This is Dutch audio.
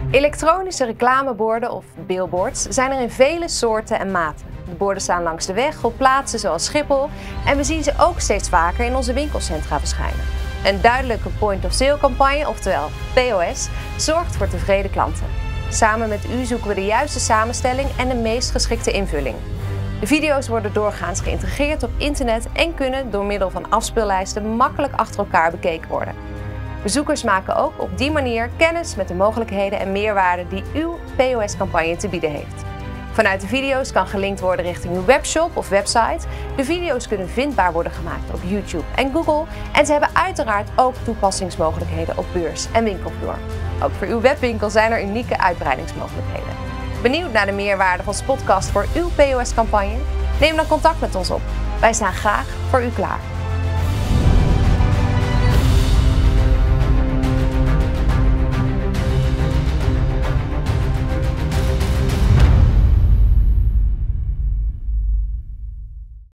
Elektronische reclameborden of billboards zijn er in vele soorten en maten. De borden staan langs de weg op plaatsen zoals Schiphol en we zien ze ook steeds vaker in onze winkelcentra verschijnen. Een duidelijke point-of-sale campagne, oftewel POS, zorgt voor tevreden klanten. Samen met u zoeken we de juiste samenstelling en de meest geschikte invulling. De video's worden doorgaans geïntegreerd op internet en kunnen door middel van afspeellijsten makkelijk achter elkaar bekeken worden. Bezoekers maken ook op die manier kennis met de mogelijkheden en meerwaarden die uw POS-campagne te bieden heeft. Vanuit de video's kan gelinkt worden richting uw webshop of website. De video's kunnen vindbaar worden gemaakt op YouTube en Google en ze hebben uiteraard ook toepassingsmogelijkheden op beurs en winkelvloer. Ook voor uw webwinkel zijn er unieke uitbreidingsmogelijkheden. Benieuwd naar de meerwaarde van Spotcast voor uw POS-campagne? Neem dan contact met ons op. Wij staan graag voor u klaar.